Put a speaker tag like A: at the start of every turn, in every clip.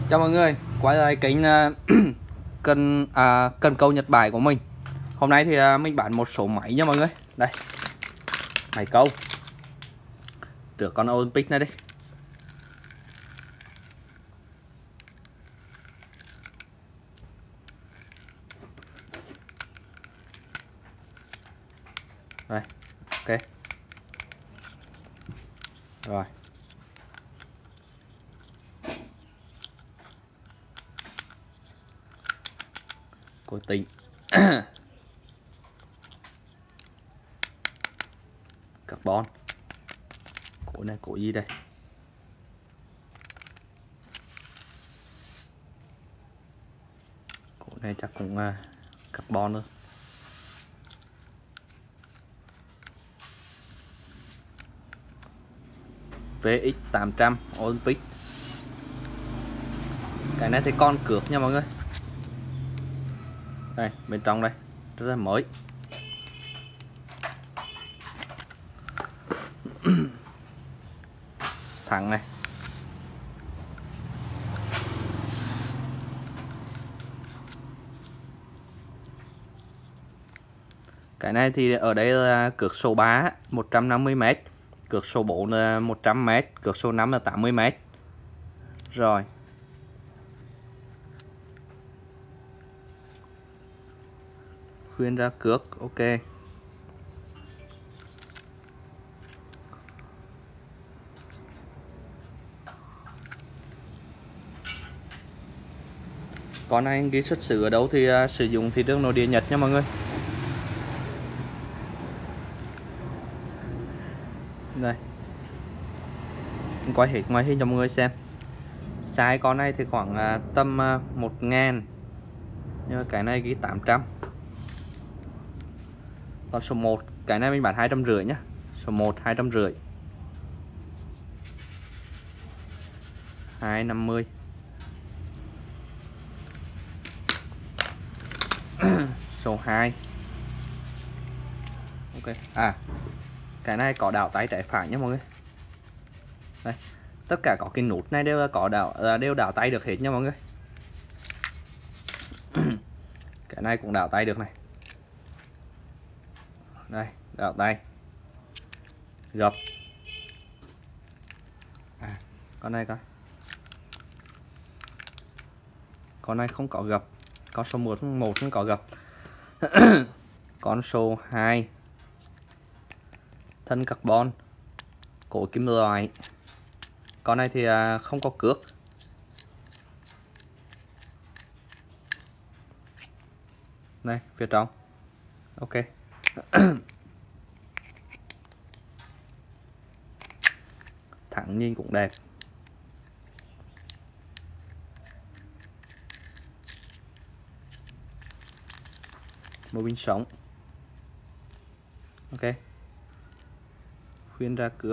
A: Chào mọi người, quay lại kênh cần câu Nhật Bài của mình. Hôm nay thì mình bán một số máy nha mọi người. Đây, máy câu trước con Olympic này đi. Đây, ok. Rồi. Cố tình. Carbon. Cổ này cổ gì đây? Cổ này chắc cũng carbon thôi. VX800 Olympic. Cái này thì con cược nha mọi người. Đây, bên trong đây rất là mới. Thẳng này. Cái này thì ở đây là cược số 3 150m, cược số 4 là 100m, cược số 5 là 80m. Rồi. Khuyên ra cược, ok. Con này ghi xuất xứ ở đâu thì sử dụng thị trường nội địa Nhật nha mọi người. Đây, mình quay hết ngoại hình cho mọi người xem. Size con này thì khoảng tầm 1.000, nhưng mà cái này ghi 800. Còn số 1, cái này mình bán 250 nhá. Số 1 250, 250. Số 2. Ok. Cái này có đảo tay trái phải nhé mọi người. Đây, tất cả có cái nút này đều là có đều đảo tay được hết nha mọi người. Cái này cũng đảo tay được này. Đây, đảo tay. Gập. Con này coi. Con này không có gập. Con số 1 không có gập. Con số 2 thân carbon, cổ kim loại. Con này thì không có cước. Này, phía trong. Ok. Thẳng nhìn cũng đẹp. Một pin sống. Ok. Khuyên ra cược.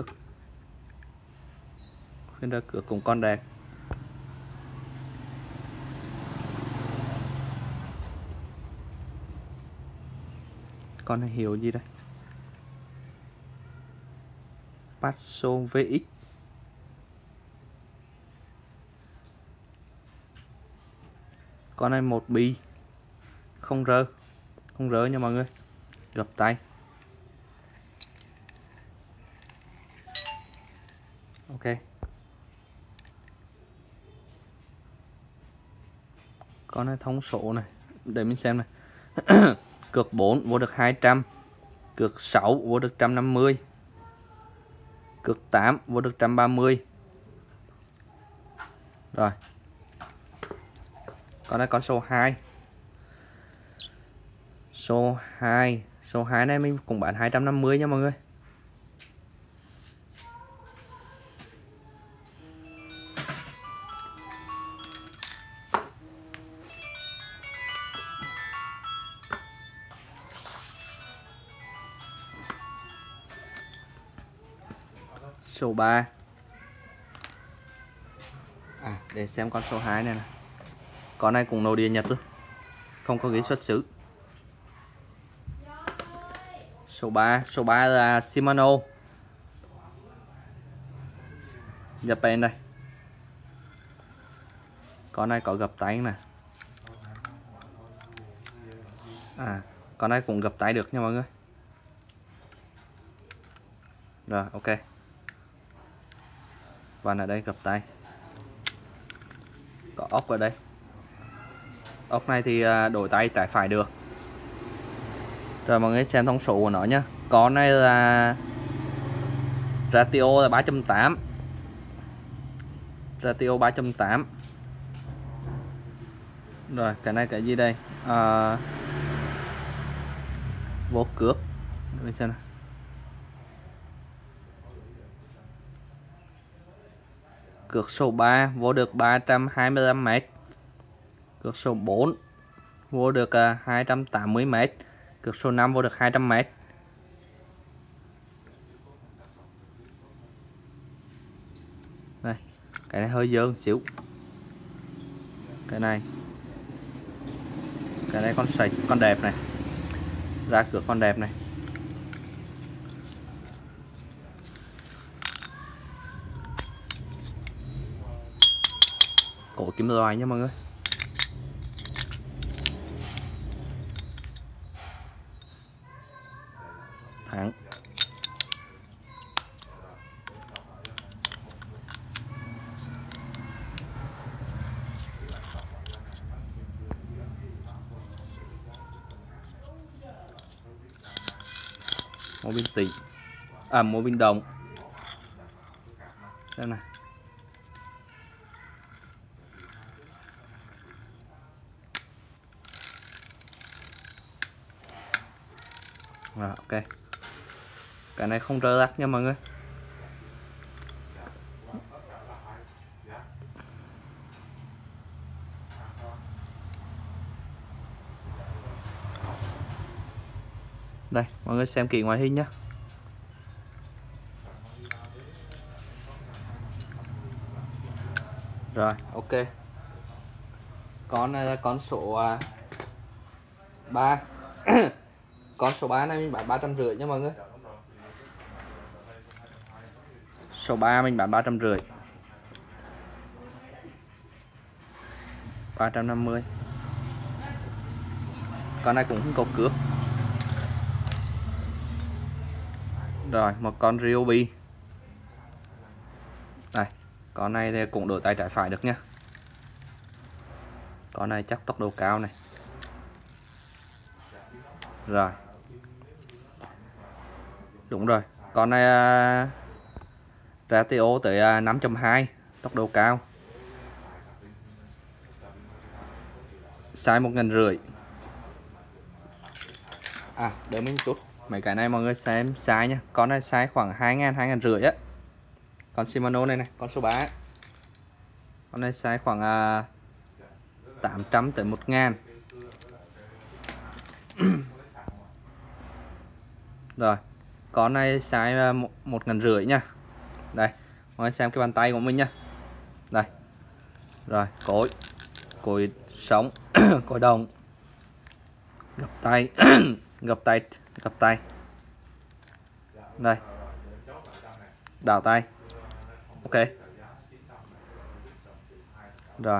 A: Khuyên ra cược cũng con đẹp. Con này hiệu gì đây? Passo VX. Con này một bi, không rơ nha mọi người. Gập tay. Ok. Con này thông số này, để mình xem này. Cược 4 vô được 200, cược 6 vô được 150, cược 8 vô được 130. Rồi. Con này con số 2. Số 2 này mình cũng bán 250 nha mọi người. Số 3. Để xem con số 2 này nè. Con này cũng nội địa Nhật thôi, không có ghi xuất xứ. Số 3 là Shimano Japan đây. Con này có gập tay nè. Con này cũng gập tay được nha mọi người. Rồi, ok. Và ở đây gập tay. Có ốc ở đây. Ốc này thì đổi tay trái phải được. Rồi mọi người xem thông số của nó nhé. Con này là ratio là 3.8. Ratio 3.8. Rồi cái này cái gì đây? Vô cước. Mình xem nào. Cước số 3 vô được 325m. Cước số 4 vô được 280m. Cước số 5 vô được 200m. Đây, cái này hơi dơ một xíu. Cái này con sạch, con đẹp này. Ra cược con đẹp này. Cổ kim loại nha mọi người. Thẳng. Mô bin tỉ. Mô bin đồng. Đây này. Rồi, ok. Cái này không rơ rắc nha mọi người. Đây, mọi người xem kỹ ngoại hình nhé. Rồi, ok. Con này là con số 3. Con số 3 này mình bán 350 nha mọi người. Số 3 mình bán 350. 350. Con này cũng không có cước. Rồi, một con Ryobi. Đây, con này thì cũng đổi tay trái phải được nha. Con này chắc tốc độ cao này. Rồi. Đúng rồi, con này ratio tới 5.2, tốc độ cao. Size 1.500. Đợi mình chút. Mấy cái này mọi người xem size nhá. Con này size khoảng 2.000, 2.500 á. Con Shimano này này, con số 3. Con này size khoảng 800 tới 1.000. Rồi, con này size 1.500 nha. Đây, mọi người xem cái bàn tay của mình nha. Đây. Rồi, cối sống, cối đồng. Gập tay, gập tay. Đây. Đảo tay. Ok. Rồi.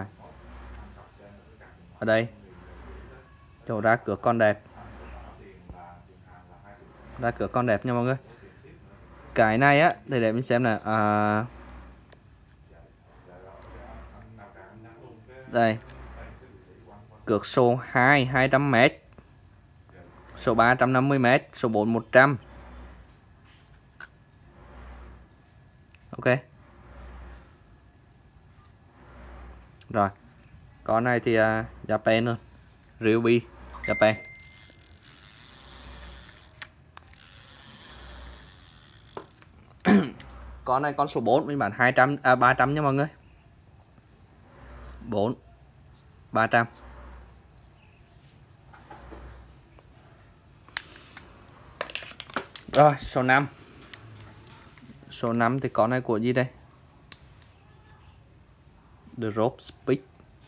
A: Ở đây chỗ ra cửa con đẹp. Ra cửa con đẹp nha mọi người. Cái này á thì để mình xem là đây. Cược số 2 200m. Số 3 150m, số 4 100. Ok. Rồi. Con này thì Japan luôn. Ryobi Japan. Con này con số 4 mình bán 300 nha mọi người. 4 300. Rồi, số 5. Số 5 thì con này của gì đây? Drop Speed.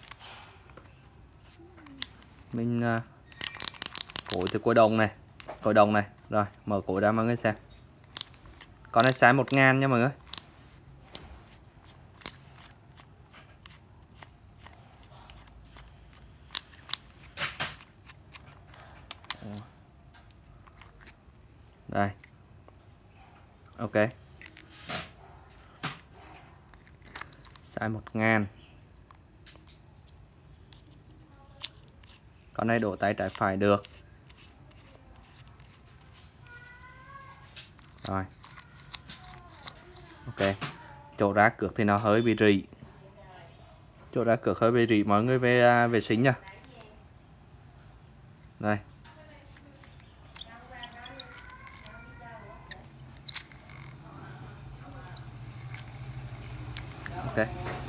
A: Mình cối từ cối đồng này. Cối đồng này. Rồi, mở cối ra mọi người xem. Con này size 1.000 nha mọi người. Ok. Size 1000. Con này đổ tay trái phải được. Rồi. Ok. Chỗ ra cược thì nó hơi bị rỉ. Chỗ ra cược hơi bị rỉ, mọi người về vệ sinh nha. Đây. Ok.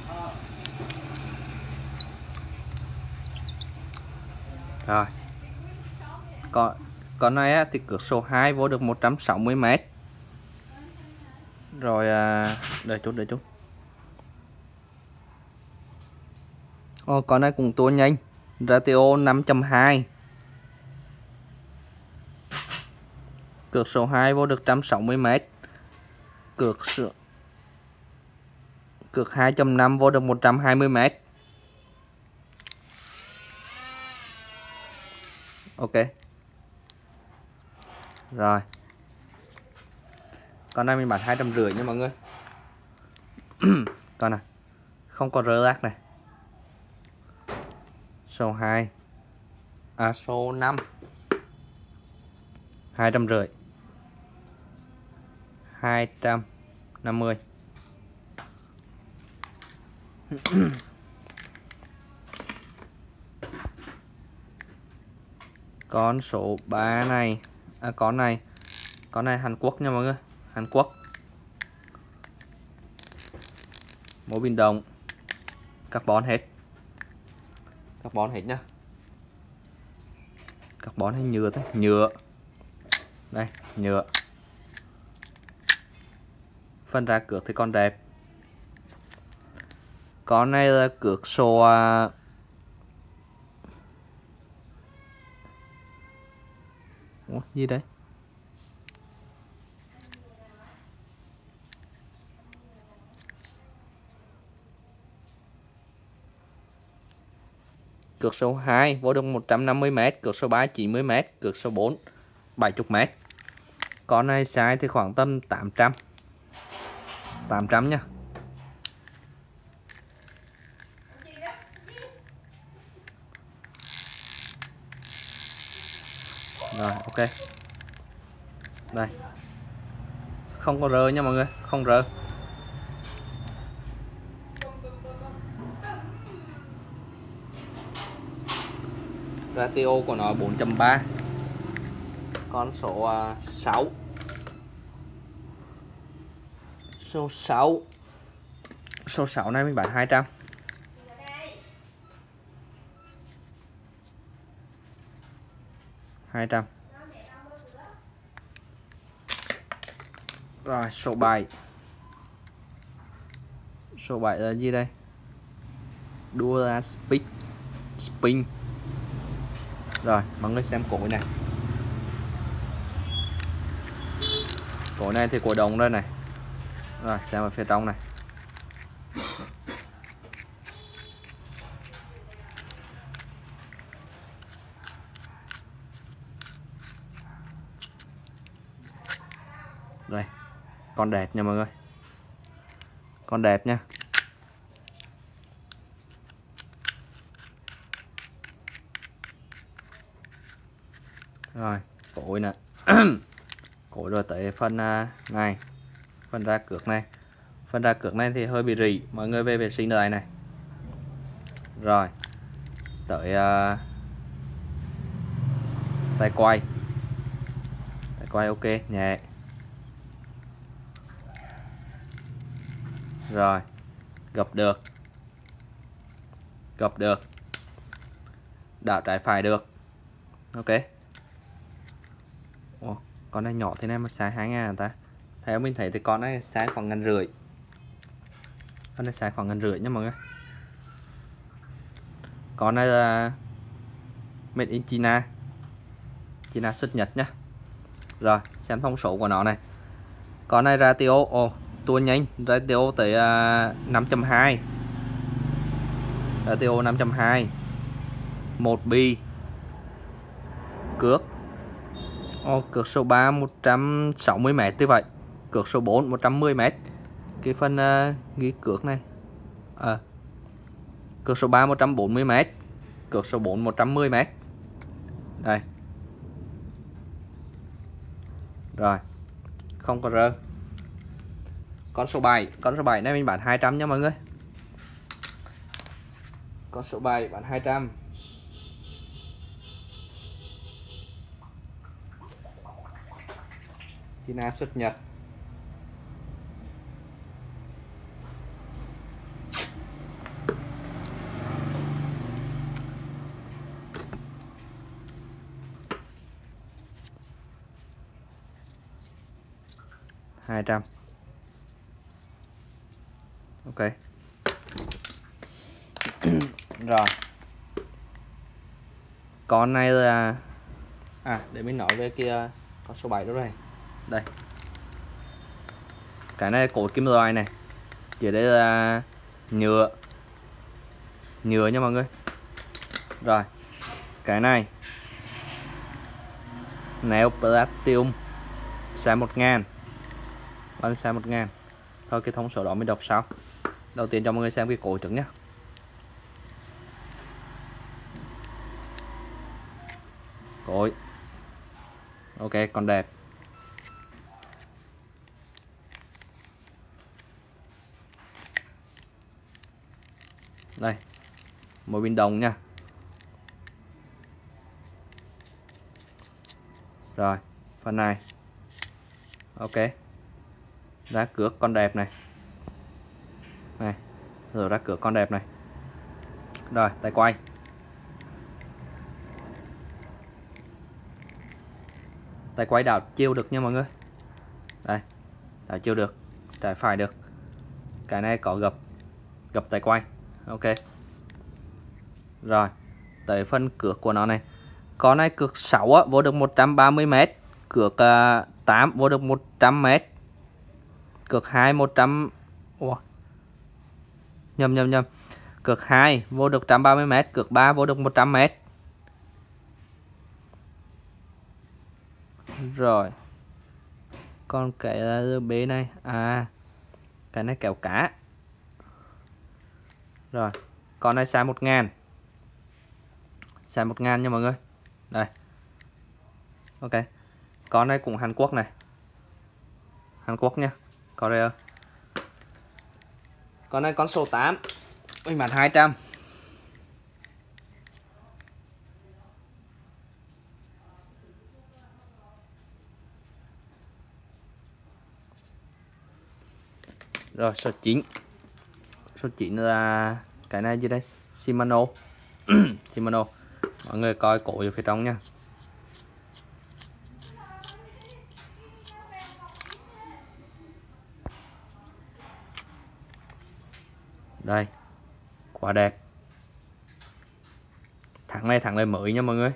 A: Rồi. Con này á, thì cược số 2 vô được 160m. Rồi đợi chút. Con này cũng tua nhanh. Ratio 5.2. Cược số 2 vô được 160m. Cược 2.5 vô được 120m. Ok. Rồi. Con này mình bán 250 nha mọi người. Con này không có rơ rác này. Số 2. Số 5. 250. 250. Con số 3 này, con này Hàn Quốc nha mọi người, Hàn Quốc. Mỗi bình đồng carbon hết nhá. Carbon hay nhựa thế? Nhựa. Đây, nhựa. Phân ra cược thì con đẹp. Con này là cược số gì đấy? Cược số 2 vô được 150m, cược số 3 90m, cược số 4 70m. Con này size thì khoảng tầm 800 nha. Rồi, ok. Đây. Không có rơ nha mọi người, không rơ. Ratio của nó 4.3. Con số 6. Số 6 này mình bán 200. Rồi, số 7. Số 7 là gì đây? Đua spin. Rồi, mọi người xem cối này. Cối này thì cổ đồng đây này. Rồi, xem ở phía trong này. Đây, con đẹp nha mọi người. Con đẹp nha. Rồi, cối nè. Cối rồi tới phần này. Phần ra cược này. Phần ra cược này thì hơi bị rỉ, mọi người về vệ sinh lại này. Rồi, tới tay quay. Tay quay ok, nhẹ. Rồi, gập được. Đảo trái phải được. Ok. Ủa, con này nhỏ thế này mà xài 2.000 ta. Theo mình thấy thì con này xài khoảng 1.500. Con này xài khoảng 1.500 nha mọi người. Con này là made in China. China xuất Nhật nhá. Rồi, xem thông số của nó này. Con này ratio tua nhanh, ratio tới 5.2. Ratio 5.2. 1 bi. Cược. Cược số 3 160m như vậy. Cược số 4 110m. Cái phần ghi cược này. Cược số 3 140m. Cược số 4 110m. Đây. Rồi. Không có rơ. Con số 7 này mình bán 200 nha mọi người. Con số 7 bán 200. Tina xuất nhật. Hai trăm. Ok. Rồi. Con này là để mình nói về kia con số 7 đó rồi. Đây. Cái này cột kim loại này. Dưới đây là nhựa. Nhựa nha mọi người. Rồi. Cái này neo platinum size 1000. Bao size 1000. Thôi cái thông số đó mình đọc sau. Đầu tiên cho mọi người xem cái cổ trước nhé. Cối. Ok, còn đẹp. Đây. Mỗi pin đồng nha. Rồi, phần này. Ok. Ra cược con đẹp này. Này. Rồi ra cược con đẹp này. Rồi, tay quay. Tay quay đảo chiều được nha mọi người. Đây. Đảo chiều được. Trái phải được. Cái này có gập tay quay. Ok. Rồi. Tới phần cược của nó này. Con này cược 6 á, vô được 130m. Cược 8 vô được 100m. Cược 2 100. Ủa. Nhầm. Cược 2 vô được 130m, cược 3 vô được 100m. Rồi. Còn cái B này, cái này kèo cá. Rồi, con này size 1000. Size 1000 nha mọi người. Đây. Ok. Con này cũng Hàn Quốc này. Hàn Quốc nha. Korea. Con này con số 8. Mình bán 200. Rồi số 9. Số 9 là cái này dưới đây Shimano. Shimano. Mọi người coi cổ ở phía trong nha. Đây. Quá đẹp. Thằng này mới nha mọi người.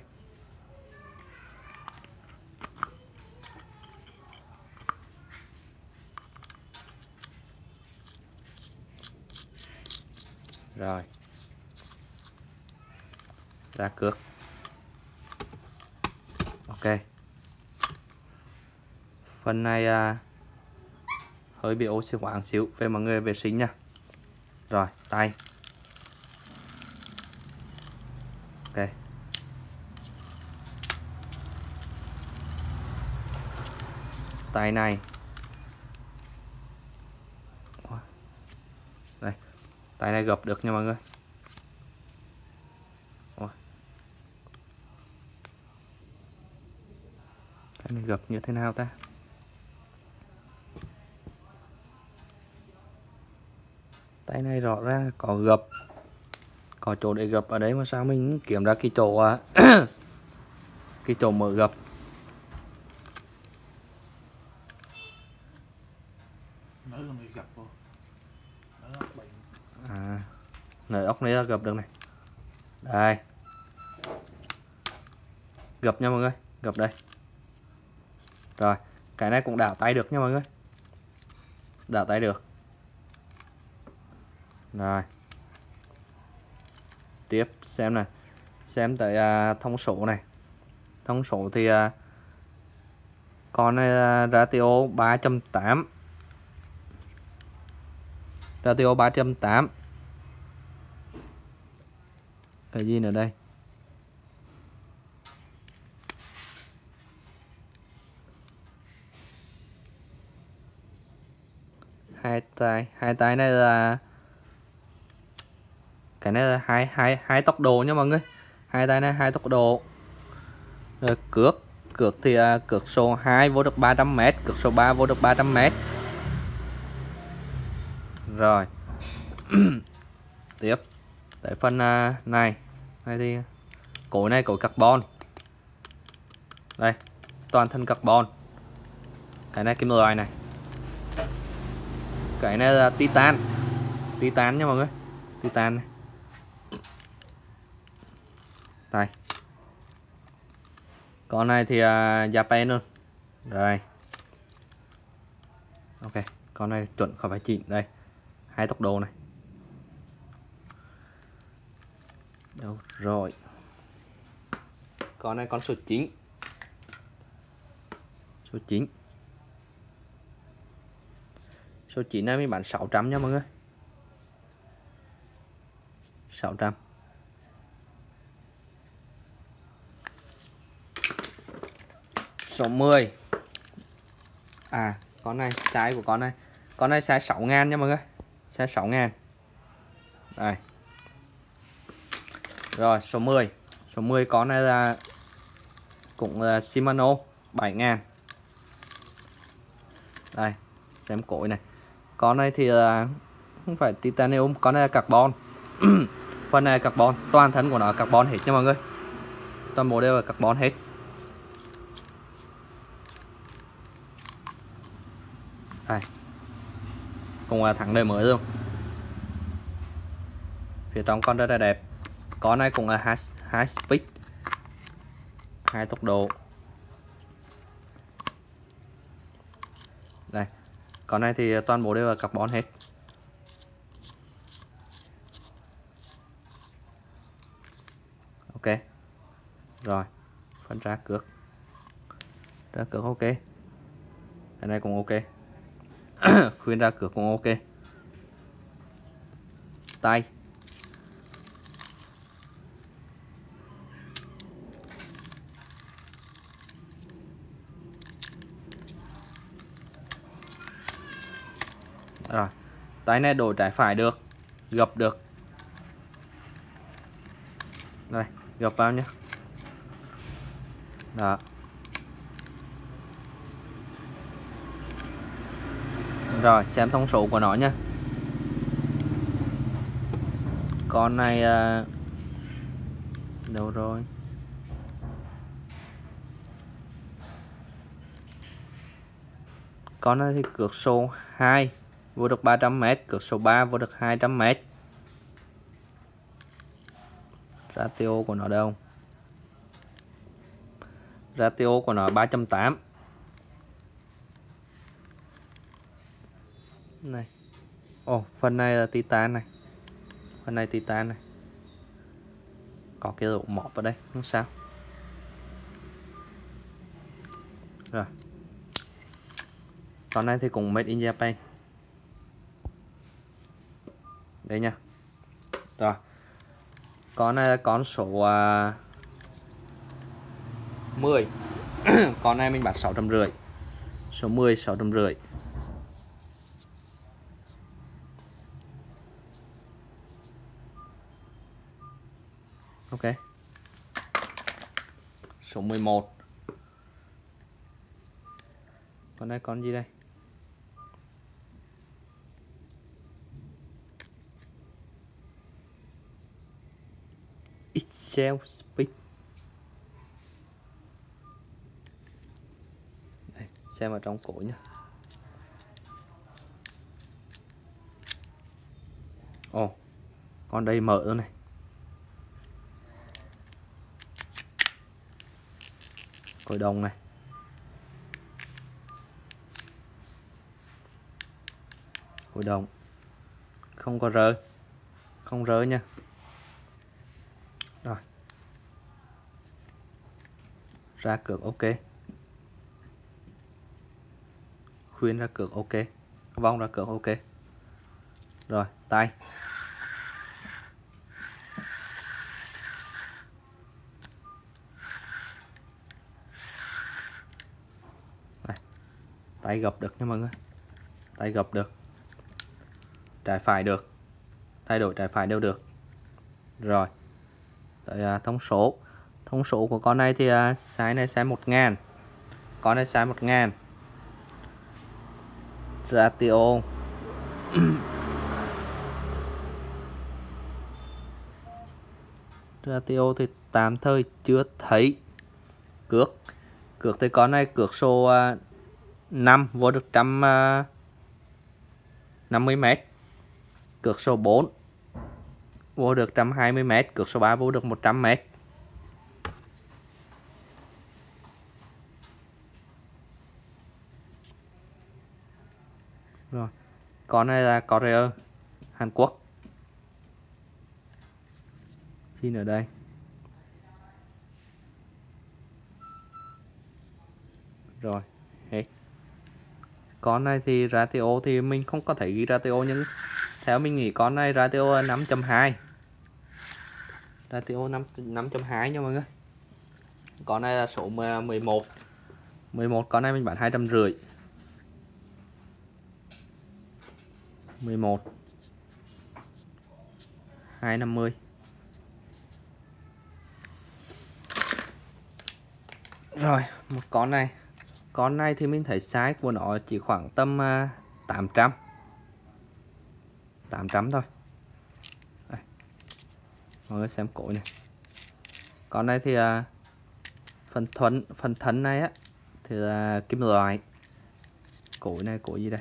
A: Rồi. Ra cược. Ok. Phần này hơi bị oxy hóa xíu, về mọi người vệ sinh nha. Rồi, tay. Ok. Tay này. Đây. Tay này gập được nha mọi người. Tay này gập như thế nào ta? Tay này rõ ra có gập. Có chỗ để gập ở đấy mà sao mình kiếm ra cái chỗ cái chỗ mở gập. Nơi ốc này là gập được này. Đây. Gập nha mọi người. Gập đây. Rồi. Cái này cũng đảo tay được nha mọi người. Đảo tay được. Rồi. Tiếp xem này. Xem tới thông số này. Thông số thì Con này là ratio 3.8. Ratio 3.8. Cái gì nữa đây? Hai tay này là cái này là hai tốc độ nha mọi người. Hai tay này hai tốc độ. Rồi cược thì cược số 2 vô được 300m, cược số 3 vô được 300m. Rồi. Tiếp tới phần này thì cối này cối carbon. Đây, toàn thân carbon. Cái này kim loại này. Cái này là titan. Titan nha mọi người. Titan này. Đây. Con này thì Japan luôn. Rồi. Ok, con này chuẩn khỏi phải chỉnh. Đây, hai tốc độ này. Đâu rồi. Con này con số 9. Số 9. Số 9 này mình bán 600 nha mọi người. 600. Số 10. Con này size của con này. Con này size 6.000 nha mọi người. Size 6.000. Đây. Rồi số 10. Số 10 con này là cũng là Shimano 7.000. Đây, xem cối này. Con này thì không phải titanium, con này là carbon. Phần này là carbon, toàn thân của nó là carbon hết nha mọi người. Toàn bộ đều là carbon hết. Đây. Cũng là thẳng đời mới luôn. Phía trong con rất là đẹp. Con này cũng là high speed, hai tốc độ. Đây, con này thì toàn bộ đều là carbon hết. Ok. Rồi, phân ra cược. Ra cược ok. Cái này cũng ok. Khuyên ra cược cũng ok. Tay. Rồi, tay này đổi trái phải được, gập được. Đây, gập vào nhé. Đó. Rồi, xem thông số của nó nhé. Con này đâu rồi? Con này thì cược số 2 vô được 300m, cược số 3 vô được 200m. Ratio của nó đâu? Ratio của nó 3.8. Này. Phần này là titan này. Phần này titan này. Có cái lỗ mọp ở đây, không sao. Rồi. Con này thì cũng made in Japan. Đây nha. Rồi. Con này là con số 10. Con này mình bán 650. Số 10 650. Ok. Số 11. Con này con gì đây? Excel Speed. Đây, xem vào trong cổ nhé. Con đây mở luôn này. Cối đồng này. Cối đồng. Không có rơi. Không rơi nha. Rồi. Ra cược ok. khuyên ra cược ok, vòng ra cược ok. Rồi tay. Đây. Tay gập được nha mọi người, tay gập được, trái phải được, thay đổi trái phải đều được. Rồi tới thông số của con này thì size này size 1000, con này size 1000. Ratio ratio thì tạm thời chưa thấy. Cược thì con này cược số 5 vô được 150m, cược số 4 vô được 120m, cược số 3 vô được 100m. Rồi con này là Korea, Hàn Quốc. Xin ở đây. Rồi hết. Con này thì ratio thì mình không có thấy ghi ratio, nhưng theo mình nghĩ con này ratio 5.2, ratio 5.2 nha mọi người. Con này là số 11, con này mình bán 250. 11 250. Rồi một con này thì mình thấy size của nó chỉ khoảng tầm 800 thôi. Đây. Mọi người xem cối này. Con này thì phần thân này á thì là kim loại. Cối này cối gì đây?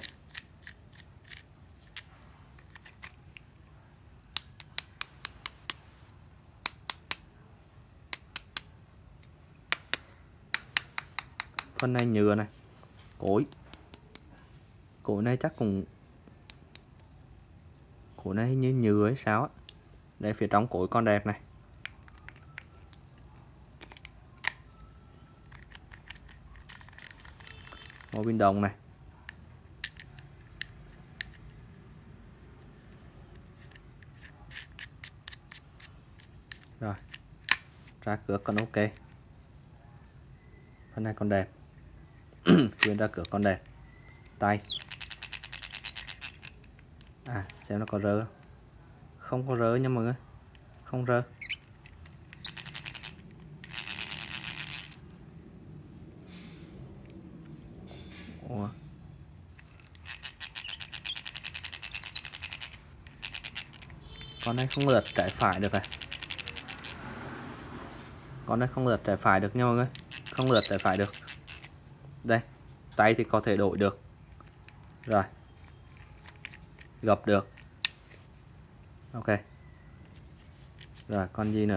A: Phần này nhựa này. Cối này chắc cũng, cối này như nhựa hay sao á. Đây phía trong cối con đẹp này. Một viên đồng này. Rồi ra cược còn ok. Phần này còn đẹp. Khuyên ra cược còn đẹp. Tay. Xem nó có rơ không? Không có rơ nha mọi người, không rơ. Ủa. Con này không lượt trái phải được này. Con này không lượt trái phải được nha mọi người, không lượt trái phải được. Đây, tay thì có thể đổi được. Rồi gập được. Ok. Rồi con gì nữa?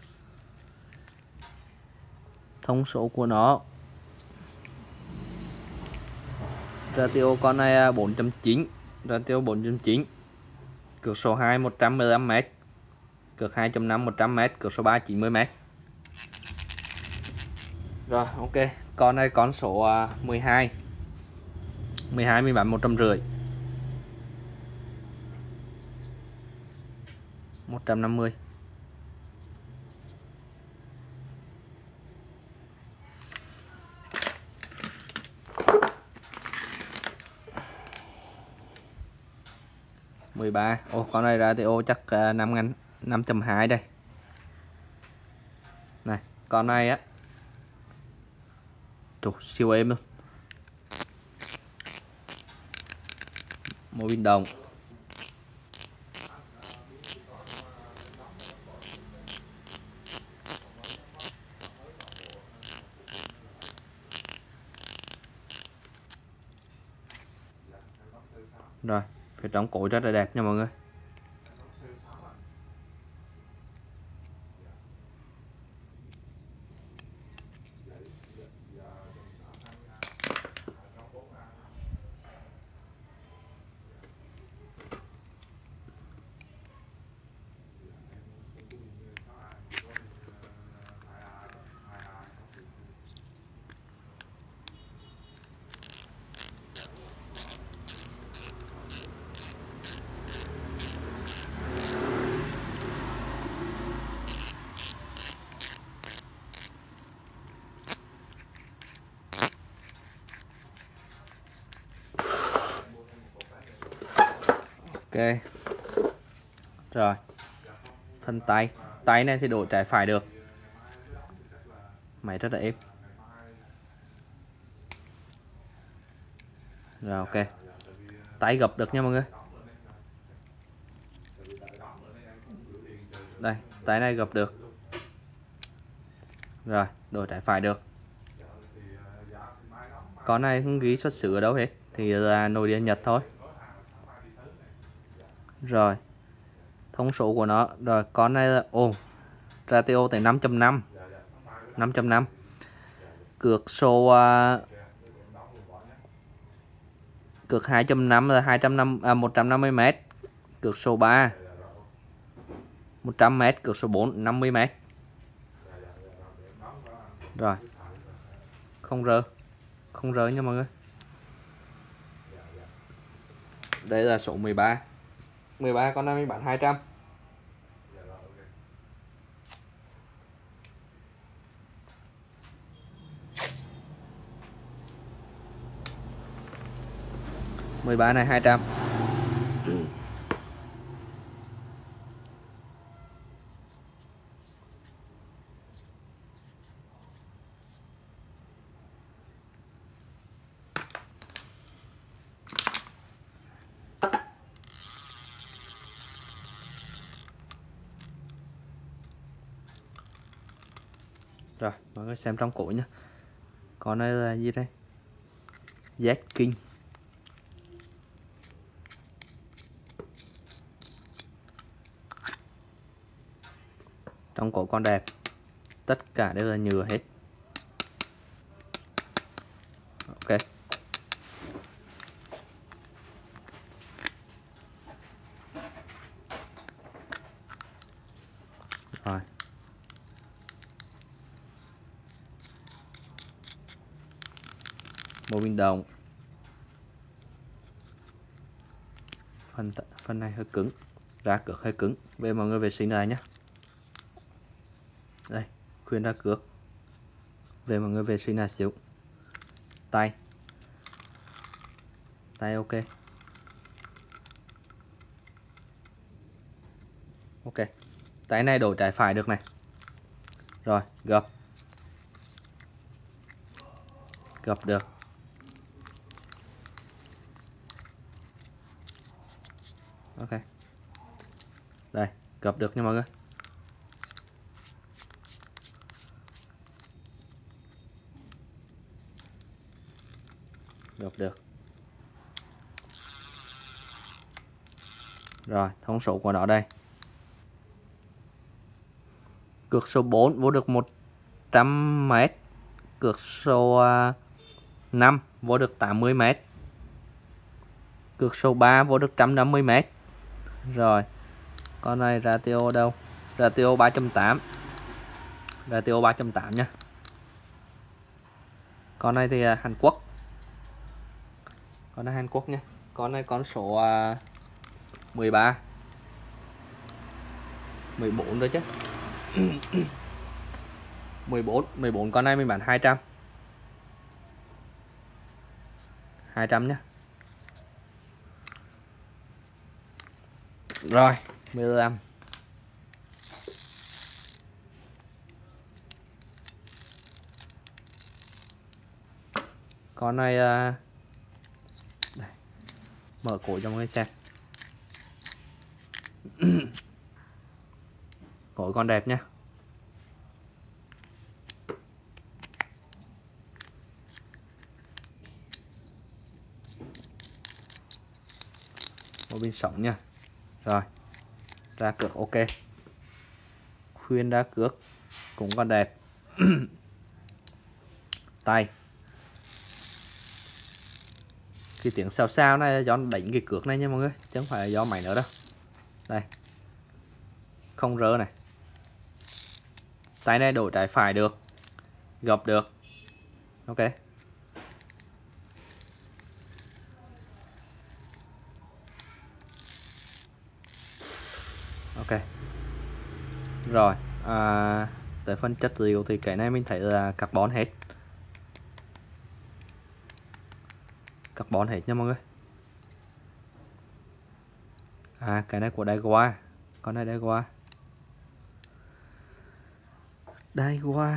A: Thông số của nó ratio con này 4.9, ratio 4.9. Cược số 2 115m, cược 2.5 100m, cược số 3 90m. Rồi ok, con này con số 12 mình bán 150. 150. Con này ratio chắc 5.2 đây. Này, con này á. Trời, siêu êm luôn. Một viên đồng. Rồi, phía trong cối rất là đẹp nha mọi người. Ok. Rồi. Thân tay. Tay này thì đổi trái phải được. Máy rất là êm. Rồi ok. Tay gập được nha mọi người. Đây, tay này gập được. Rồi, đổi trái phải được. Con này không ghi xuất xứ ở đâu hết, thì là nội địa Nhật thôi. Rồi, thông số của nó. Rồi, con này là ratio tới 5.5. 5.5. Cược số cược 2.5 là 150 m. Cược số 3 100 m, cược số 4 50 m. Rồi. Không rơ nha mọi người. Đây là số 13. 13 con này mình bán 200. Mười ba này 200. Rồi, mọi người xem trong cổ nhé. Con này là gì đây? Z King. Trong cổ con đẹp. Tất cả đều là nhựa hết. Ok. Rồi. Bộ pin đồng. Phần này hơi cứng, ra cược hơi cứng. Về mọi người vệ sinh này nhé. Đây, khuyên ra cược. Về mọi người vệ sinh này xíu. Tay ok. Ok. Tay này đổi trái phải được này. Rồi, gập được. Ok. Đây, gập được nha mọi người. Gập được. Rồi, thông số của nó đây. Cược số 4 vô được 100 m. Cược số 5 vô được 80 m. Cược số 3 vô được 150 m. Rồi. Con này ratio đâu? Ratio 3.8. Ratio 3.8 nha. Con này thì Hàn Quốc. Con này Hàn Quốc nha. Con này con số 13. 14 rồi chứ. 14 con này mình bán 200. 200 nhá. Rồi, 15. Con này đây. Mở cổ cho mọi người xem. Cổ con đẹp nhá. Bộ pin sống nha. Rồi, ra cược ok. Khuyên ra cược cũng còn đẹp. Tay. Cái tiếng xào xào này là do đánh cái cược này nha mọi người, chứ không phải là do máy nữa đâu. Đây. Không rơ này. Tay này đổi trái phải được. Gập được. Ok. Ok. Rồi, tới phần chất liệu thì cái này mình thấy là carbon hết. Carbon hết nha mọi người. À cái này của Daiwa. Con này Daiwa. Daiwa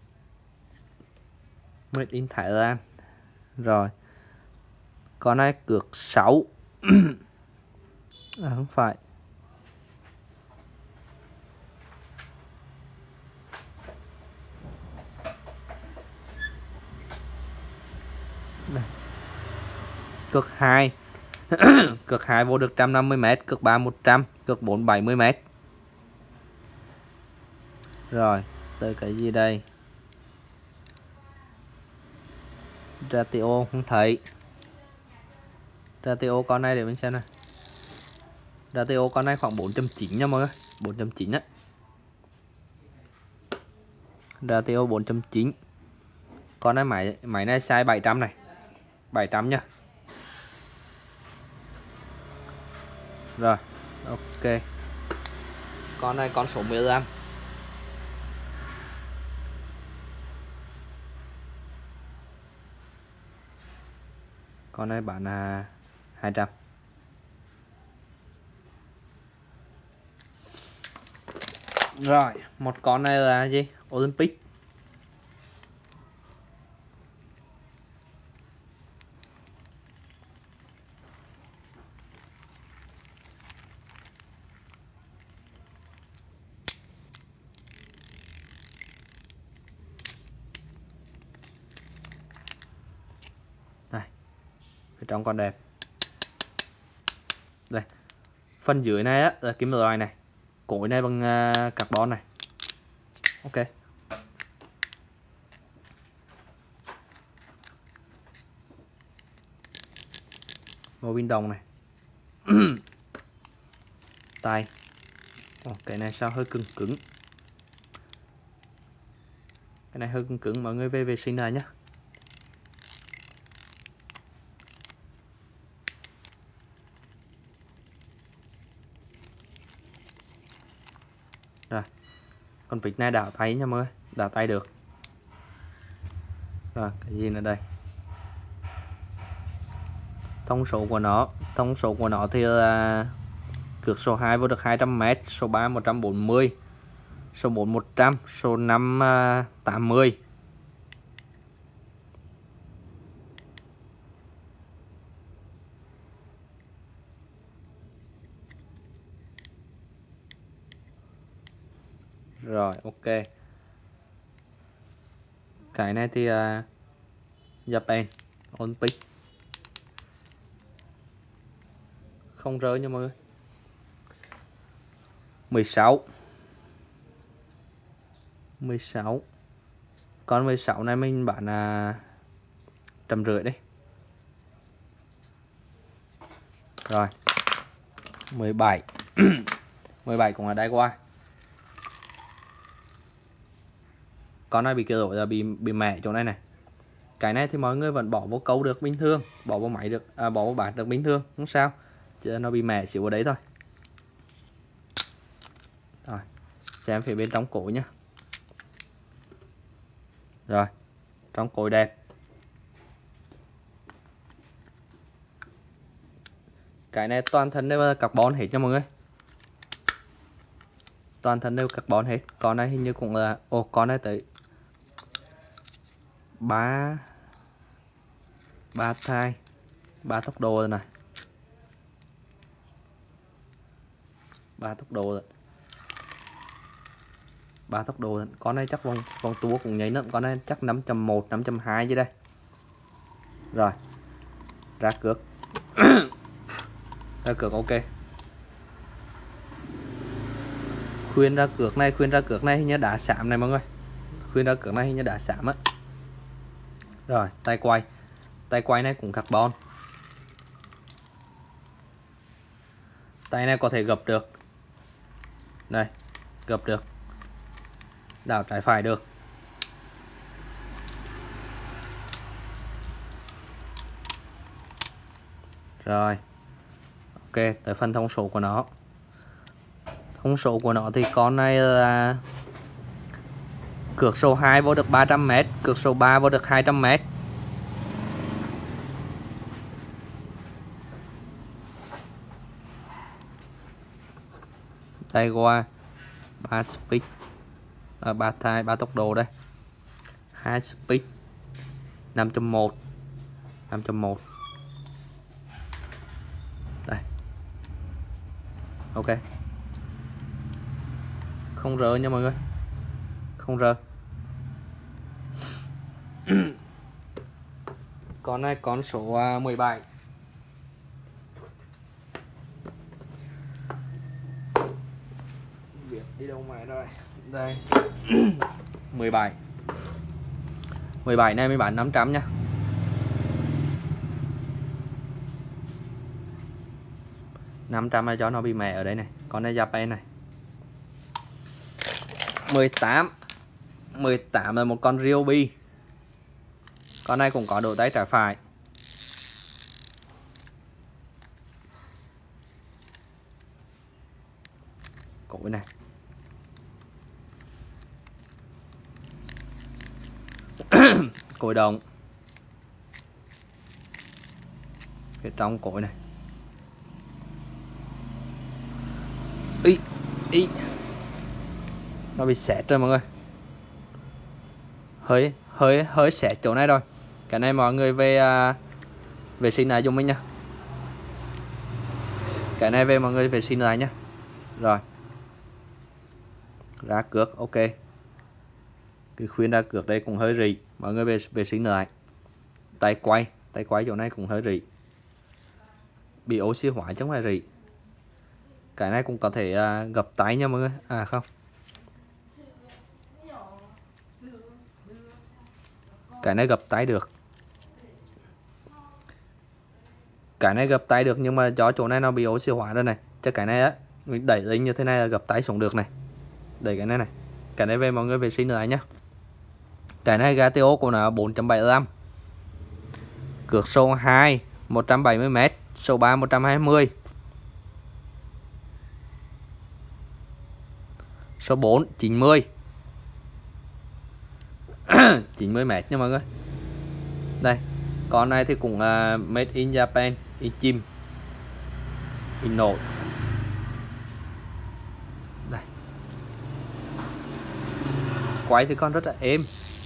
A: Made in Thái Lan. Rồi. Con này cược 6. Không phải. Đây. Cược 2. Cược 2 vô được 150m, cược 3 100, cược 4 70m. Rồi, tới cái gì đây? Ratio không thấy. Ratio con này để mình xem này. Ratio con này khoảng 4.9 nha mọi người, 4.9 á. Ratio 4.9. Con này máy này size 700 này. 700 nha. Rồi, ok. Con này con số 15. Con này bán là 200. Rồi, một con này là gì? Olympic. Đây. Phía trong con đẹp. Đây. Phần dưới này á là kim loại này. Cối này bằng carbon này. Ok. Màu pin đồng này. Tay. Cái này sao hơi cứng cứng. Cái này hơi cứng cứng, mọi người về vệ sinh này nhé. Rồi. Con vịt này đảo tay nha mọi người, đảo tay được. Rồi, cái gì nữa đây? Thông số của nó thì là cược số 2 vô được 200m, số 3 140, số 4 100, số 5 80. Rồi, ok. Cái này thì Japan Olympic. Không rơi nha mọi người. 16. Con 16 này mình bán là 150 đấy. Rồi. 17. 17 cũng là Daiwa. Con này bị kiểu là bị mẻ chỗ này này. Cái này thì mọi người vẫn bỏ vô câu được bình thường, bỏ vô máy được, bỏ vô bát được bình thường, không sao. Chỉ là nó bị mẻ xíu ở đấy thôi. Rồi, xem phía bên trong cối nhá. Rồi, trong cối đẹp. Cái này toàn thân đều là carbon hết nha mọi người. Toàn thân đều carbon hết. Con này hình như cũng là, con này tới 3 thai, 3 tốc độ rồi này. 3 tốc độ rồi. 3 tốc độ rồi. Con này chắc vòng tua cũng nhảy nữa. Con này chắc 5.1, 5.2 chứ đây. Rồi. Ra cược. Ra cược ok. Khuyên ra cược này hình như đá sạm này mọi người. Khuyên ra cược này hình như đá sạm á. Rồi, tay quay. Tay quay này cũng carbon. Tay này có thể gập được. Đây, gập được. Đảo trái phải được. Rồi. Ok, tới phần thông số của nó. Thông số của nó thì con này là cược số 2 vô được 300m, cược số 3 vô được 200m. Đây qua 3 speed, 3 thai 3 tốc độ đây, 2 speed 5.1 5.1 đây. Ok, không rơ nha mọi người, không rơ. Con này con số 17. Viết đi đâu mà rồi đây. 17 17 này mới bán 500 nha. 500 là cho nó bị mẹ ở đây này. Con này Japan này. 18 18 là một con Ryobi. Con này cũng có độ tay trái phải. Cối này. Cối đồng. Phía trong cối này. Ý. Nó bị xẹt rồi mọi người. Hơi xẹt chỗ này rồi. Cái này mọi người về vệ sinh lại dùng mình nha. Cái này về mọi người vệ sinh lại nhá. Rồi. Ra cược ok. Cái khuyên ra cược đây cũng hơi rỉ. Mọi người về vệ sinh lại. Tay quay chỗ này cũng hơi rỉ. Bị oxy hóa chứ không phải rỉ. Cái này cũng có thể gập tay nha mọi người. À không. Cái này gập tay được. Cái này gập tay được nhưng mà do chỗ này nó bị oxy hóa rồi này. Chứ cái này á, mình đẩy lên như thế này là gập tay xuống được này. Đẩy cái này này. Cái này về mọi người vệ sinh lại nhá. Cái này GTO của nó 4.75. Cược số 2 170m, số 3 120. Số 4 90. 90m nha mọi người. Đây, con này thì cũng made in Japan, in chim, in nồi. Đây. Quay thì con rất là êm.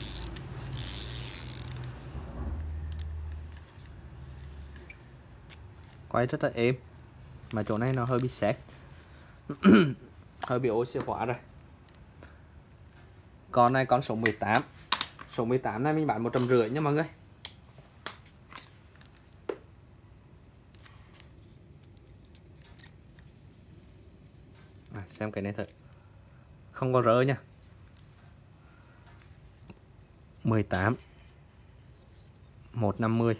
A: Quay rất là êm. Mà chỗ này nó hơi bị sét. Hơi bị oxy hóa rồi. Con này con số 18. Số 18 này mình bán 150 nha mọi người. Xem cái này thật. Không có rỡ nha. 18 150.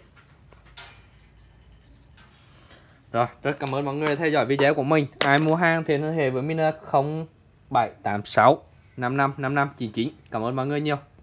A: Rồi, rất cảm ơn mọi người theo dõi video của mình. Ai mua hàng thì liên hệ với mình 0786 55 55 99. Cảm ơn mọi người nhiều.